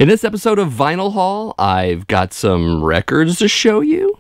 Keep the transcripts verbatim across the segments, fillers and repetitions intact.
In this episode of Vinyl Haul, I've got some records to show you.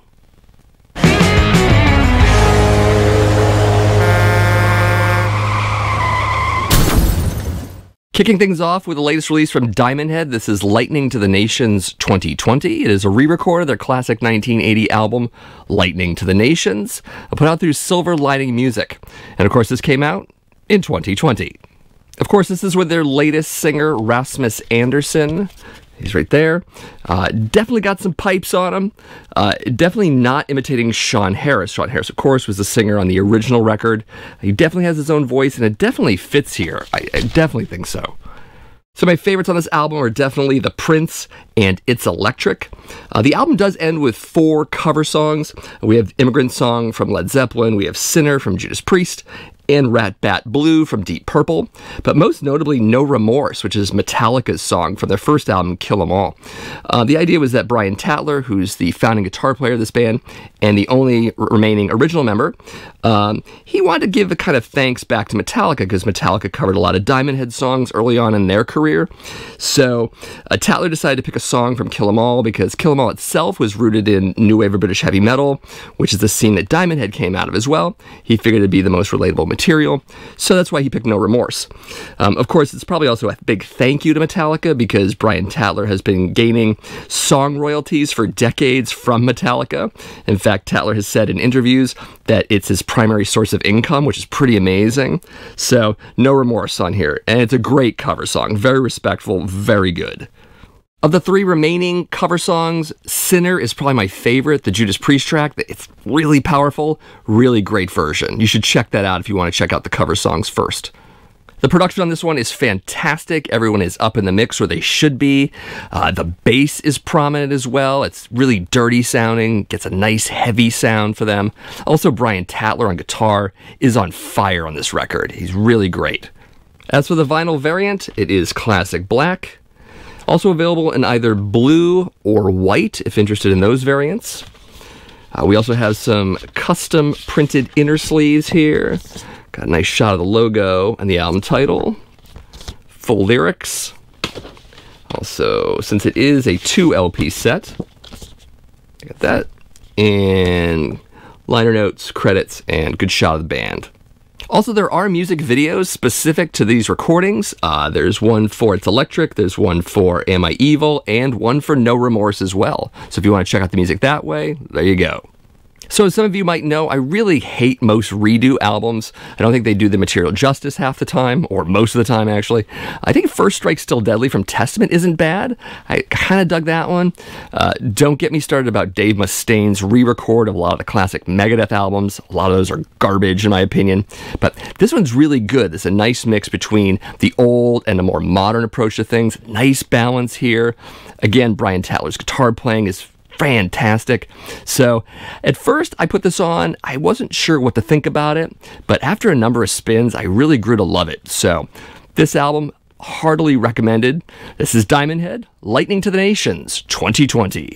Kicking things off with the latest release from Diamond Head, this is Lightning to the Nations twenty twenty. It is a re-record of their classic nineteen eighty album, Lightning to the Nations, put out through Silver Lining Music. And of course, this came out in twenty twenty. Of course, this is with their latest singer, Rasmus Andersson. He's right there. Uh, definitely got some pipes on him. Uh, definitely not imitating Sean Harris. Sean Harris, of course, was the singer on the original record. He definitely has his own voice, and it definitely fits here. I, I definitely think so. So my favorites on this album are definitely The Prince and It's Electric. Uh, the album does end with four cover songs. We have Immigrant Song from Led Zeppelin, we have Sinner from Judas Priest, and Rat Bat Blue from Deep Purple, but most notably No Remorse, which is Metallica's song from their first album, Kill 'Em All. Uh, the idea was that Brian Tatler, who's the founding guitar player of this band and the only remaining original member, um, he wanted to give a kind of thanks back to Metallica because Metallica covered a lot of Diamond Head songs early on in their career. So uh, Tatler decided to pick a song from Kill 'Em All because Kill 'Em All itself was rooted in new wave of British heavy metal, which is the scene that Diamond Head came out of as well. He figured it'd be the most relatable material, so that's why he picked No Remorse. Um, of course, it's probably also a big thank you to Metallica because Brian Tatler has been gaining song royalties for decades from Metallica. In fact, Tatler has said in interviews that it's his primary source of income, which is pretty amazing. So, No Remorse on here, and it's a great cover song. Very respectful, very good. Of the three remaining cover songs, Sinner is probably my favorite, the Judas Priest track. It's really powerful, really great version. You should check that out if you want to check out the cover songs first. The production on this one is fantastic. Everyone is up in the mix where they should be. Uh, the bass is prominent as well. It's really dirty sounding, gets a nice heavy sound for them. Also, Brian Tatler on guitar is on fire on this record. He's really great. As for the vinyl variant, it is classic black. Also available in either blue or white, if interested in those variants. Uh, we also have some custom printed inner sleeves here. Got a nice shot of the logo and the album title. Full lyrics. Also, since it is a two L P set, got that. And liner notes, credits, and good shot of the band. Also, there are music videos specific to these recordings. Uh, there's one for It's Electric, there's one for Am I Evil, and one for No Remorse as well. So if you want to check out the music that way, there you go. So as some of you might know, I really hate most redo albums. I don't think they do the material justice half the time, or most of the time actually. I think First Strike Still Deadly from Testament isn't bad. I kind of dug that one. Uh, don't get me started about Dave Mustaine's re-record of a lot of the classic Megadeth albums. A lot of those are garbage in my opinion. But this one's really good. It's a nice mix between the old and a more modern approach to things. Nice balance here. Again, Brian Tatler's guitar playing is fantastic. So at first I put this on, I wasn't sure what to think about it, but after a number of spins I really grew to love it. So this album, heartily recommended. This is Diamond Head, Lightning to the Nations twenty twenty.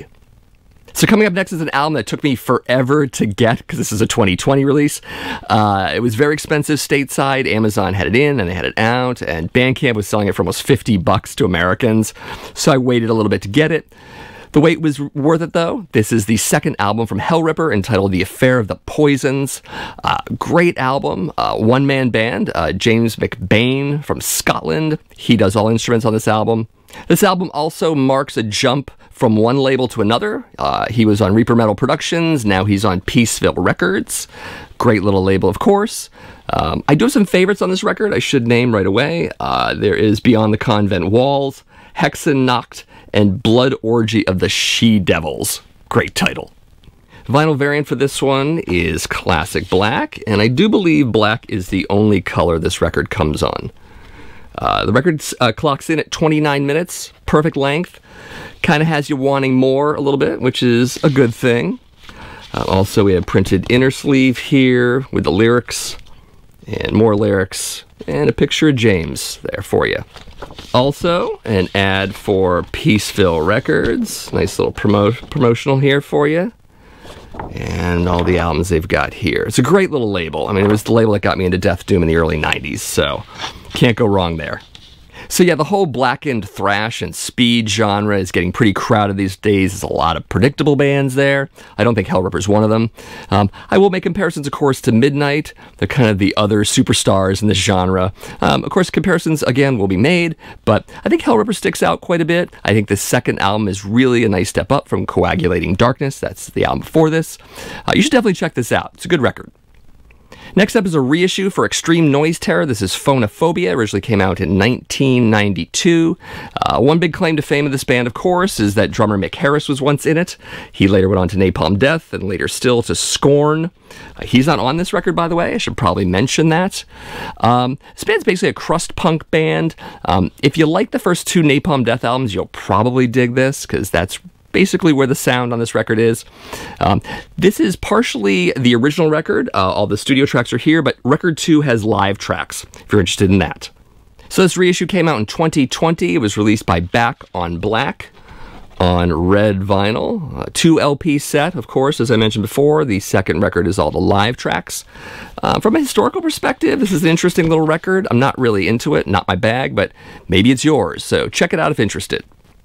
So coming up next is an album that took me forever to get because this is a twenty twenty release. Uh, it was very expensive stateside. Amazon had it in and they had it out, and Bandcamp was selling it for almost fifty bucks to Americans. So I waited a little bit to get it. The wait was worth it, though. This is the second album from Hellripper entitled The Affair of the Poisons. Uh, great album. Uh, one-man band. Uh, James McBain from Scotland. He does all instruments on this album. This album also marks a jump from one label to another. Uh, he was on Reaper Metal Productions. Now he's on Peaceville Records. Great little label, of course. Um, I do have some favorites on this record I should name right away. Uh, there is Beyond the Convent Walls, Hexennacht, and Blood Orgy of the She-Devils. Great title. Vinyl variant for this one is classic black, and I do believe black is the only color this record comes on. Uh, the record uh, clocks in at twenty-nine minutes, perfect length. Kind of has you wanting more a little bit, which is a good thing. Uh, also, we have printed inner sleeve here with the lyrics, and more lyrics, and a picture of James there for you. Also, an ad for Peaceville Records. Nice little promo promotional here for you. And all the albums they've got here. It's a great little label. I mean, it was the label that got me into Death Doom in the early nineties, so can't go wrong there. So yeah, the whole blackened thrash and speed genre is getting pretty crowded these days. There's a lot of predictable bands there. I don't think Hellripper is one of them. Um, I will make comparisons, of course, to Midnight. They're kind of the other superstars in this genre. Um, of course, comparisons, again, will be made, but I think Hellripper sticks out quite a bit. I think the second album is really a nice step up from Coagulating Darkness. That's the album before this. Uh, you should definitely check this out. It's a good record. Next up is a reissue for Extreme Noise Terror. This is Phonophobia. Originally came out in nineteen ninety-two. Uh, one big claim to fame of this band, of course, is that drummer Mick Harris was once in it. He later went on to Napalm Death and later still to Scorn. Uh, he's not on this record, by the way. I should probably mention that. Um, this band's basically a crust punk band. Um, if you like the first two Napalm Death albums, you'll probably dig this, because that's basically where the sound on this record is. Um, this is partially the original record. Uh, all the studio tracks are here, but record two has live tracks, if you're interested in that. So this reissue came out in twenty twenty. It was released by Back on Black on red vinyl. A two L P set, of course, as I mentioned before. The second record is all the live tracks. Uh, from a historical perspective, this is an interesting little record. I'm not really into it, not my bag, but maybe it's yours, so check it out if interested.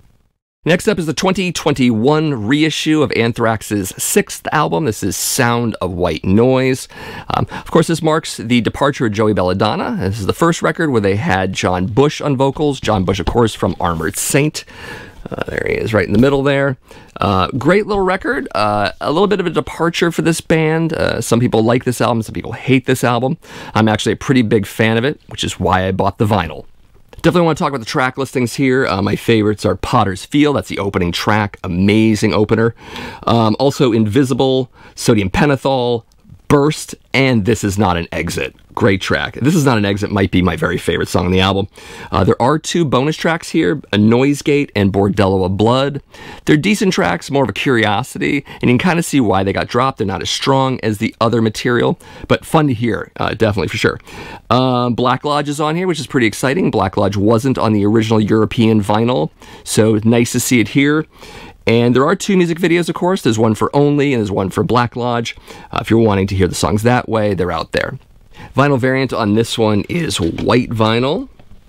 Next up is the twenty twenty-one reissue of Anthrax's sixth album. This is Sound of White Noise. Um, of course, this marks the departure of Joey Belladonna. This is the first record where they had John Bush on vocals. John Bush, of course, from Armored Saint. Uh, there he is, right in the middle there. Uh, great little record. Uh, a little bit of a departure for this band. Uh, some people like this album, some people hate this album. I'm actually a pretty big fan of it, which is why I bought the vinyl. Definitely want to talk about the track listings here. Uh, my favorites are Potter's Field. That's the opening track. Amazing opener. Um, also Invisible, Sodium Pentothal, Burst, and This Is Not an Exit. Great track. This Is Not an Exit might be my very favorite song on the album. Uh, there are two bonus tracks here, A Noise Gate and Bordello of Blood. They're decent tracks, more of a curiosity, and you can kind of see why they got dropped. They're not as strong as the other material, but fun to hear, uh, definitely for sure. Um, Black Lodge is on here, which is pretty exciting. Black Lodge wasn't on the original European vinyl, so nice to see it here. And there are two music videos, of course. There's one for Only and there's one for Black Lodge. Uh, if you're wanting to hear the songs that way, they're out there. Vinyl variant on this one is white vinyl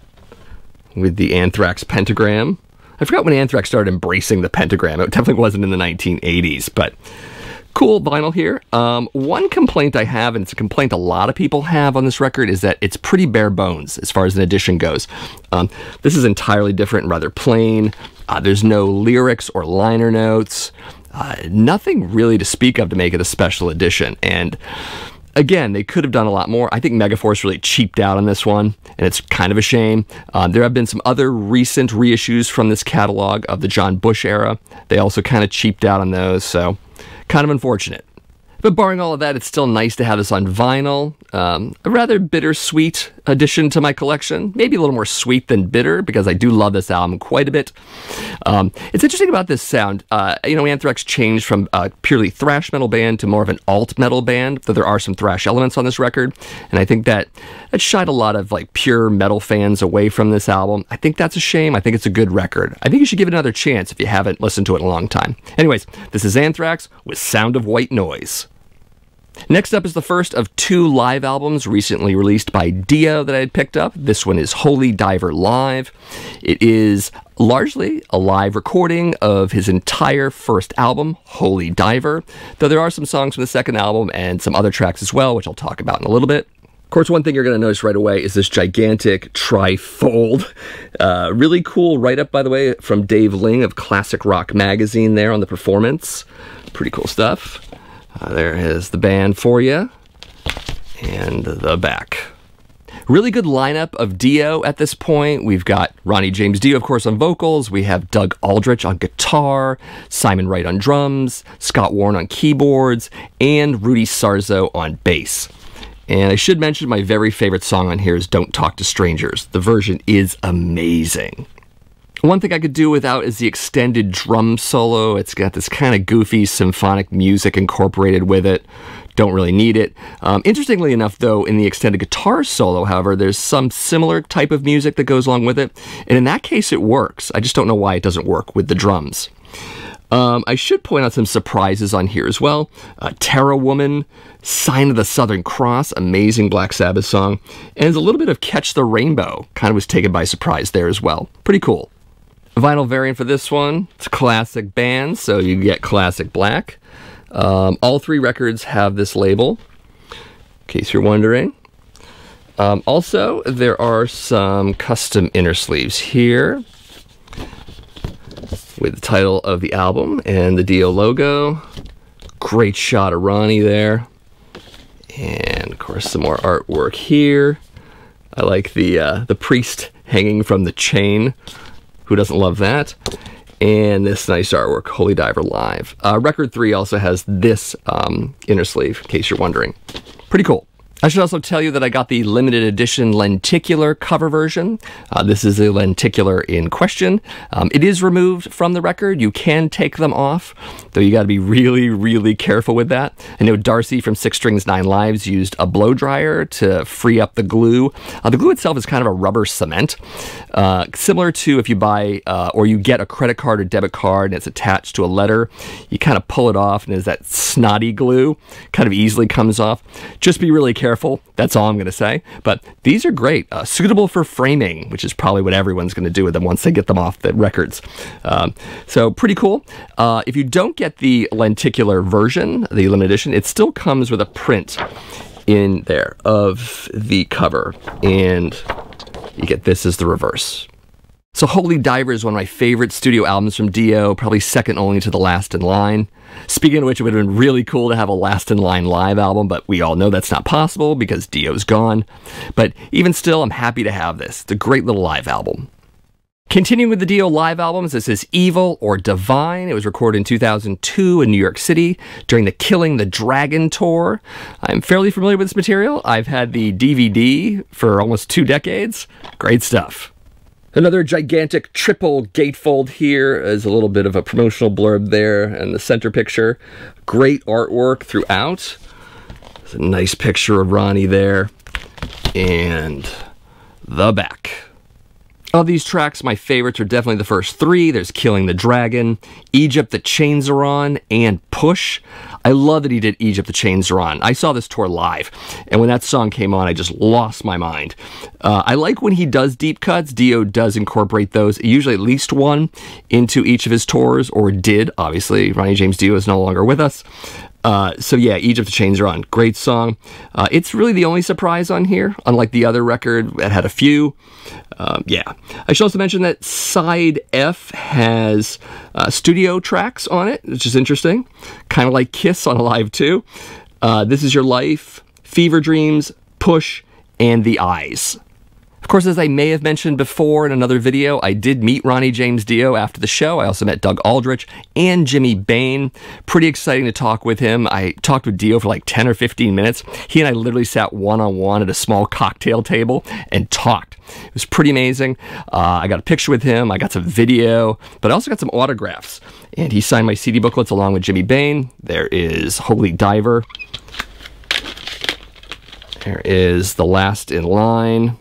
with the Anthrax pentagram. I forgot when Anthrax started embracing the pentagram. It definitely wasn't in the nineteen eighties, but cool vinyl here. Um, one complaint I have, and it's a complaint a lot of people have on this record, is that it's pretty bare bones as far as an edition goes. Um, this is entirely different and rather plain. Uh, there's no lyrics or liner notes. Uh, nothing really to speak of to make it a special edition. And again, they could have done a lot more. I think Megaforce really cheaped out on this one, and it's kind of a shame. Um, there have been some other recent reissues from this catalog of the John Bush era. They also kind of cheaped out on those, so kind of unfortunate. But barring all of that, it's still nice to have this on vinyl. Um, a rather bittersweet addition to my collection. Maybe a little more sweet than bitter, because I do love this album quite a bit. Um, it's interesting about this sound. Uh, you know, Anthrax changed from a purely thrash metal band to more of an alt metal band, though there are some thrash elements on this record. And I think that that shied a lot of like pure metal fans away from this album. I think that's a shame. I think it's a good record. I think you should give it another chance if you haven't listened to it in a long time. Anyways, this is Anthrax with Sound of White Noise. Next up is the first of two live albums recently released by Dio that I had picked up. This one is Holy Diver Live. It is largely a live recording of his entire first album, Holy Diver, though there are some songs from the second album and some other tracks as well, which I'll talk about in a little bit. Of course, one thing you're going to notice right away is this gigantic trifold. Uh, really cool write-up, by the way, from Dave Ling of Classic Rock Magazine there on the performance. Pretty cool stuff. Uh, there is the band for you, and the back. Really good lineup of Dio at this point. We've got Ronnie James Dio, of course, on vocals. We have Doug Aldrich on guitar, Simon Wright on drums, Scott Warren on keyboards, and Rudy Sarzo on bass. And I should mention my very favorite song on here is Don't Talk to Strangers. The version is amazing. One thing I could do without is the extended drum solo. It's got this kind of goofy symphonic music incorporated with it. Don't really need it. Um, interestingly enough, though, in the extended guitar solo, however, there's some similar type of music that goes along with it. And in that case, it works. I just don't know why it doesn't work with the drums. Um, I should point out some surprises on here as well. Uh, Terra Woman, Sign of the Southern Cross, amazing Black Sabbath song. And there's a little bit of Catch the Rainbow, kind of was taken by surprise there as well. Pretty cool. Vinyl variant for this one, it's classic band, so you get classic black. Um, all three records have this label, in case you're wondering. Um, also, there are some custom inner sleeves here with the title of the album and the Dio logo. Great shot of Ronnie there. And, of course, some more artwork here. I like the, uh, the priest hanging from the chain. Who doesn't love that? And this nice artwork, Holy Diver Live. Uh, record three also has this um, inner sleeve, in case you're wondering. Pretty cool. I should also tell you that I got the limited edition lenticular cover version. Uh, this is the lenticular in question. Um, it is removed from the record. You can take them off, though you got to be really, really careful with that. I know Darcy from Six Strings Nine Lives used a blow dryer to free up the glue. Uh, the glue itself is kind of a rubber cement, uh, similar to if you buy uh, or you get a credit card or debit card and it's attached to a letter. You kind of pull it off and there's that snotty glue, kind of easily comes off. Just be really careful. That's all I'm going to say. But these are great. Uh, suitable for framing, which is probably what everyone's going to do with them once they get them off the records. Um, so pretty cool. Uh, if you don't get the lenticular version, the limited edition, it still comes with a print in there of the cover. And you get this as the reverse. So Holy Diver is one of my favorite studio albums from Dio, probably second only to The Last in Line. Speaking of which, it would have been really cool to have a Last in Line live album, but we all know that's not possible because Dio's gone. But even still, I'm happy to have this. It's a great little live album. Continuing with the Dio live albums, this is Evil or Divine. It was recorded in two thousand two in New York City during the Killing the Dragon tour. I'm fairly familiar with this material. I've had the D V D for almost two decades. Great stuff. Another gigantic triple gatefold here is a little bit of a promotional blurb there and the center picture. Great artwork throughout. There's a nice picture of Ronnie there. And the back. Of these tracks, my favorites are definitely the first three. There's Killing the Dragon, Egypt the Chains Are On, and Push. I love that he did Egypt the Chains Are On. I saw this tour live, and when that song came on, I just lost my mind. Uh, I like when he does deep cuts. Dio does incorporate those, usually at least one, into each of his tours, or did. Obviously, Ronnie James Dio is no longer with us. Uh, so yeah, Egypt the Chains Are On. Great song. Uh, it's really the only surprise on here, unlike the other record that had a few. Um, yeah. I should also mention that Side F has uh, studio tracks on it, which is interesting. Kind of like Kiss on Alive two. Uh, This Is Your Life, Fever Dreams, Push, and The Eyes. Of course, as I may have mentioned before in another video, I did meet Ronnie James Dio after the show. I also met Doug Aldrich and Jimmy Bain. Pretty exciting to talk with him. I talked with Dio for like ten or fifteen minutes. He and I literally sat one-on-one at a small cocktail table and talked. It was pretty amazing. Uh, I got a picture with him. I got some video, but I also got some autographs. And he signed my C D booklets along with Jimmy Bain. There is Holy Diver. There is The Last in Line.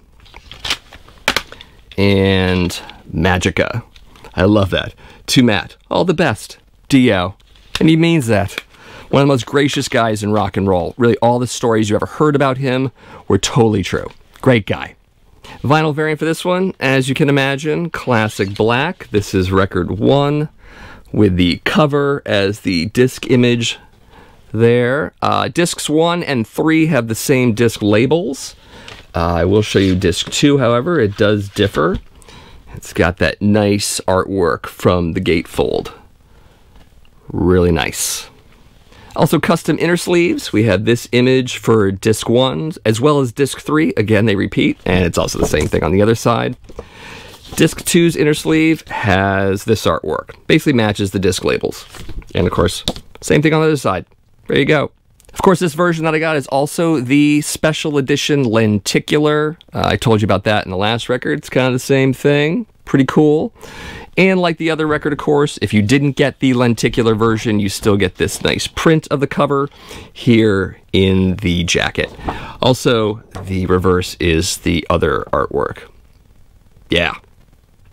And Magica. I love that. To Matt, all the best. Dio. And he means that. One of the most gracious guys in rock and roll. Really, all the stories you ever heard about him were totally true. Great guy. Vinyl variant for this one, as you can imagine, classic black. This is record one with the cover as the disc image there. Uh, discs one and three have the same disc labels. Uh, I will show you disc two, however, it does differ. It's got that nice artwork from the gatefold. Really nice. Also custom inner sleeves. We have this image for disc one as well as disc three. Again, they repeat, and it's also the same thing on the other side. Disc two's inner sleeve has this artwork. Basically matches the disc labels. And of course, same thing on the other side. There you go. Of course, this version that I got is also the special edition lenticular. Uh, I told you about that in the last record. It's kind of the same thing. Pretty cool. And like the other record, of course, if you didn't get the lenticular version, you still get this nice print of the cover here in the jacket. Also, the reverse is the other artwork. Yeah.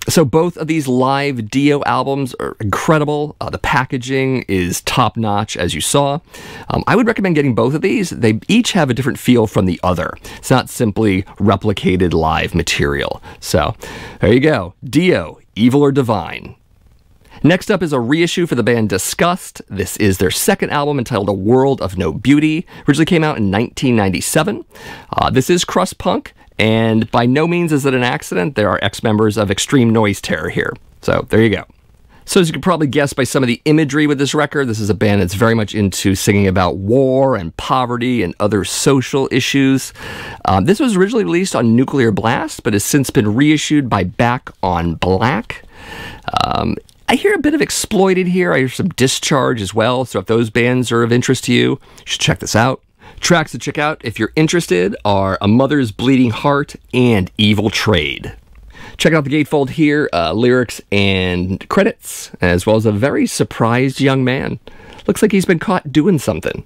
So both of these live Dio albums are incredible. Uh, the packaging is top-notch, as you saw. Um, I would recommend getting both of these. They each have a different feel from the other. It's not simply replicated live material. So there you go. Dio, Evil or Divine. Next up is a reissue for the band Disgust. This is their second album entitled A World of No Beauty. Originally came out in nineteen ninety-seven. Uh, this is crust punk. And by no means is it an accident. There are ex-members of Extreme Noise Terror here. So there you go. So as you can probably guess by some of the imagery with this record, this is a band that's very much into singing about war and poverty and other social issues. Um, this was originally released on Nuclear Blast, but has since been reissued by Back on Black. Um, I hear a bit of Exploited here. I hear some Discharge as well. So if those bands are of interest to you, you should check this out. Tracks to check out, if you're interested, are A Mother's Bleeding Heart and Evil Trade. Check out the gatefold here, uh, lyrics and credits, as well as a very surprised young man. Looks like he's been caught doing something.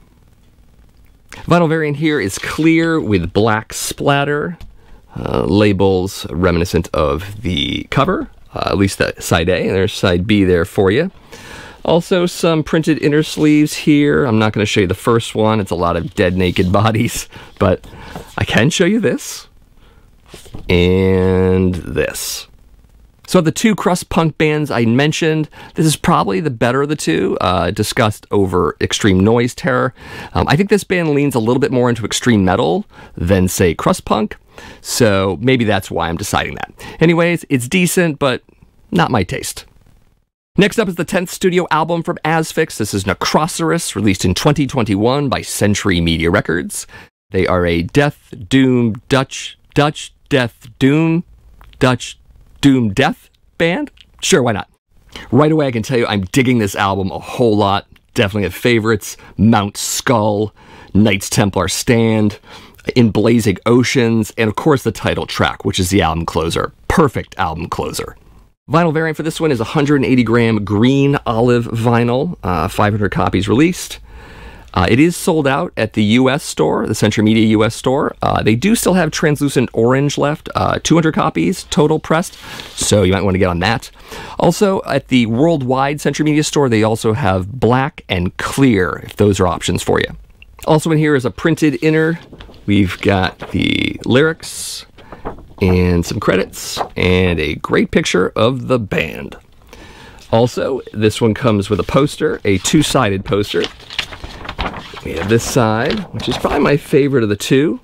Vinyl variant here is clear with black splatter. Uh, labels reminiscent of the cover, uh, at least that side A, and there's side B there for you. Also, some printed inner sleeves here. I'm not going to show you the first one. It's a lot of dead naked bodies, but I can show you this and this. So the two crust punk bands I mentioned, this is probably the better of the two, uh, Disgust over Extreme Noise Terror. Um, I think this band leans a little bit more into extreme metal than, say, crust punk, so maybe that's why I'm deciding that. Anyways, it's decent, but not my taste. Next up is the tenth studio album from Asphyx. This is Necrocerus, released in twenty twenty-one by Century Media Records. They are a death, doom, Dutch, Dutch, death, doom, Dutch, doom, death band? Sure, why not? Right away, I can tell you I'm digging this album a whole lot. Definitely have favorites. Mount Skull, Knights Templar Stand, In Blazing Oceans, and of course the title track, which is the album closer. Perfect album closer. Vinyl variant for this one is one hundred eighty gram green olive vinyl, uh, five hundred copies released. Uh, it is sold out at the U S store, the Century Media U S store. Uh, they do still have translucent orange left, uh, two hundred copies total pressed, so you might want to get on that. Also, at the worldwide Century Media store, they also have black and clear, if those are options for you. Also in here is a printed inner. We've got the lyrics and some credits, and a great picture of the band. Also, this one comes with a poster, a two-sided poster. We have this side, which is probably my favorite of the two,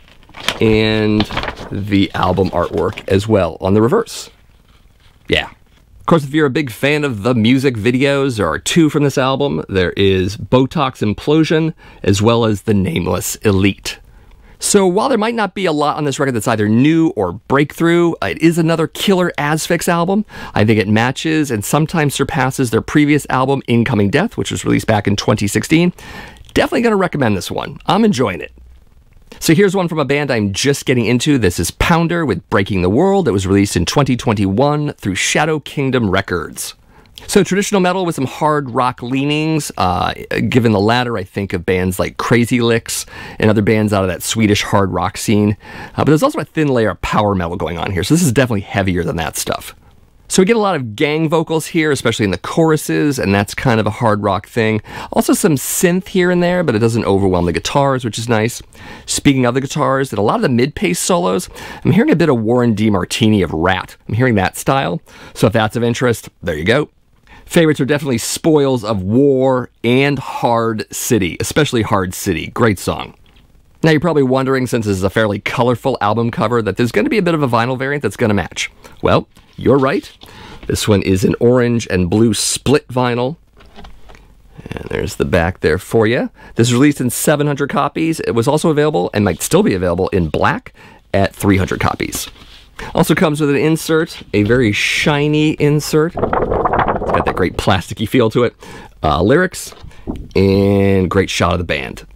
and the album artwork as well on the reverse. Yeah. Of course, if you're a big fan of the music videos, there are two from this album. There is Botox Implosion, as well as The Nameless Elite. So while there might not be a lot on this record that's either new or breakthrough, it is another killer Asphyx album. I think it matches and sometimes surpasses their previous album, Incoming Death, which was released back in twenty sixteen. Definitely going to recommend this one. I'm enjoying it. So here's one from a band I'm just getting into. This is Pounder with Breaking the World. It was released in twenty twenty-one through Shadow Kingdom Records. So traditional metal with some hard rock leanings. Uh, given the latter, I think of bands like Crazy Licks and other bands out of that Swedish hard rock scene. Uh, but there's also a thin layer of power metal going on here, so this is definitely heavier than that stuff. So we get a lot of gang vocals here, especially in the choruses, and that's kind of a hard rock thing. Also some synth here and there, but it doesn't overwhelm the guitars, which is nice. Speaking of the guitars, and a lot of the mid-pace solos, I'm hearing a bit of Warren DeMartini of Rat. I'm hearing that style. So if that's of interest, there you go. Favorites are definitely Spoils of War and Hard City, especially Hard City. Great song. Now you're probably wondering, since this is a fairly colorful album cover, that there's going to be a bit of a vinyl variant that's going to match. Well, you're right. This one is an orange and blue split vinyl. And there's the back there for you. This is released in seven hundred copies. It was also available, and might still be available, in black at three hundred copies. Also comes with an insert, a very shiny insert. It's got that great plasticky feel to it. Uh, lyrics, and great shot of the band.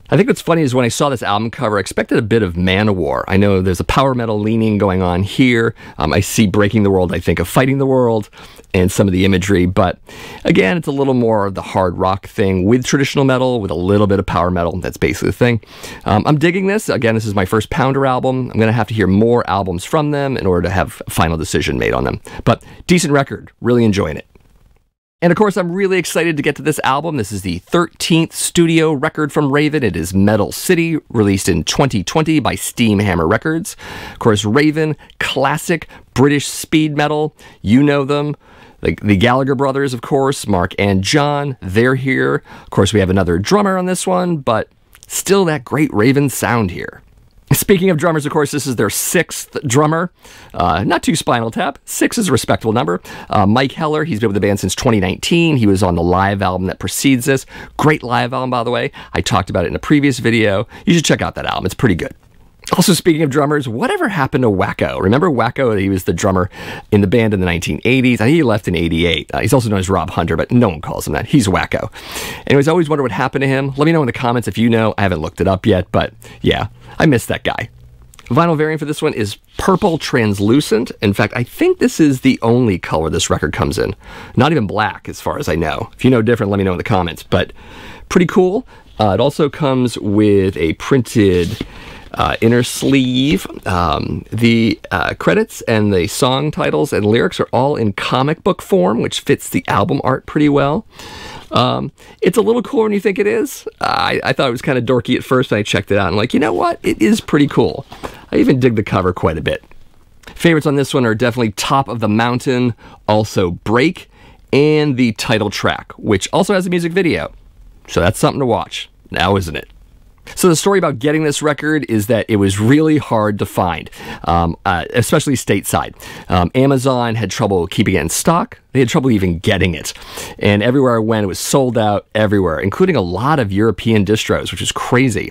I think what's funny is when I saw this album cover, I expected a bit of Manowar. I know there's a power metal leaning going on here. Um, I see Breaking the World, I think of Fighting the World, and some of the imagery. But again, it's a little more of the hard rock thing with traditional metal, with a little bit of power metal. That's basically the thing. Um, I'm digging this. Again, this is my first Pounder album. I'm going to have to hear more albums from them in order to have a final decision made on them. But decent record. Really enjoying it. And of course, I'm really excited to get to this album. This is the thirteenth studio record from Raven. It is Metal City, released in twenty twenty by Steamhammer Records. Of course, Raven, classic British speed metal. You know them. The, the Gallagher brothers, of course, Mark and John, they're here. Of course, we have another drummer on this one, but still that great Raven sound here. Speaking of drummers, of course, this is their sixth drummer. Uh, not too Spinal Tap. Six is a respectable number. Uh, Mike Heller, he's been with the band since twenty nineteen. He was on the live album that precedes this. Great live album, by the way. I talked about it in a previous video. You should check out that album. It's pretty good. Also, speaking of drummers, whatever happened to Wacko? Remember Wacko? He was the drummer in the band in the nineteen eighties. I think he left in eighty-eight. Uh, he's also known as Rob Hunter, but no one calls him that. He's Wacko. Anyways, I always wonder what happened to him. Let me know in the comments if you know. I haven't looked it up yet, but yeah, I miss that guy. Vinyl variant for this one is purple translucent. In fact, I think this is the only color this record comes in. Not even black, as far as I know. If you know different, let me know in the comments. But pretty cool. Uh, it also comes with a printed uh, inner sleeve. Um, the uh, credits and the song titles and lyrics are all in comic book form, which fits the album art pretty well. Um, it's a little cooler than you think it is. Uh, I, I thought it was kind of dorky at first, and I checked it out, and like, you know what? It is pretty cool. I even dig the cover quite a bit. Favorites on this one are definitely Top of the Mountain, also Break, and the title track, which also has a music video. So that's something to watch, now isn't it? So the story about getting this record is that it was really hard to find, um, uh, especially stateside. Um, Amazon had trouble keeping it in stock. They had trouble even getting it. And everywhere I went, it was sold out everywhere, including a lot of European distros, which is crazy.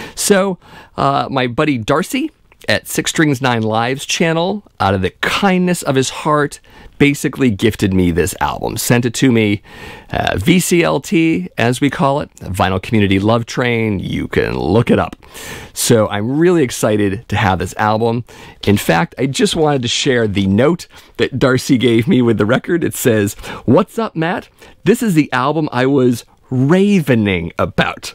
So uh, my buddy Darcy at Six Strings Nine Lives channel, out of the kindness of his heart, basically gifted me this album, sent it to me, uh, V C L T, as we call it, Vinyl Community Love Train. You can look it up. So I'm really excited to have this album. In fact, I just wanted to share the note that Darcy gave me with the record. It says, "What's up, Matt? This is the album I was ravening about."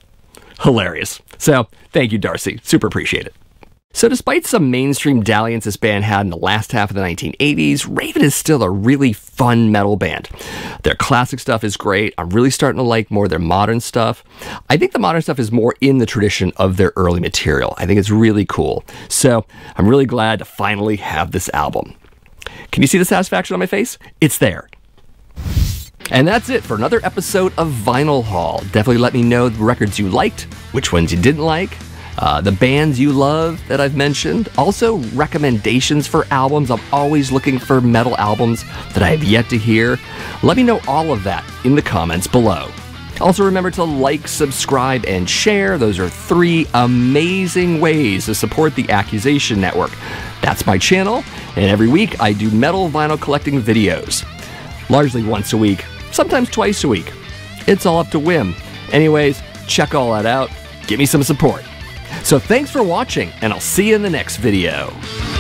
Hilarious. So thank you, Darcy. Super appreciate it. So despite some mainstream dalliance this band had in the last half of the nineteen eighties, Raven is still a really fun metal band. Their classic stuff is great. I'm really starting to like more of their modern stuff. I think the modern stuff is more in the tradition of their early material. I think it's really cool. So I'm really glad to finally have this album. Can you see the satisfaction on my face? It's there. And that's it for another episode of Vinyl Haul. Definitely let me know the records you liked, which ones you didn't like, Uh, the bands you love that I've mentioned. Also, recommendations for albums. I'm always looking for metal albums that I have yet to hear. Let me know all of that in the comments below. Also, remember to like, subscribe, and share. Those are three amazing ways to support the Accusation Network. That's my channel, and every week I do metal vinyl collecting videos. Largely once a week, sometimes twice a week. It's all up to whim. Anyways, check all that out. Give me some support. So thanks for watching, and I'll see you in the next video.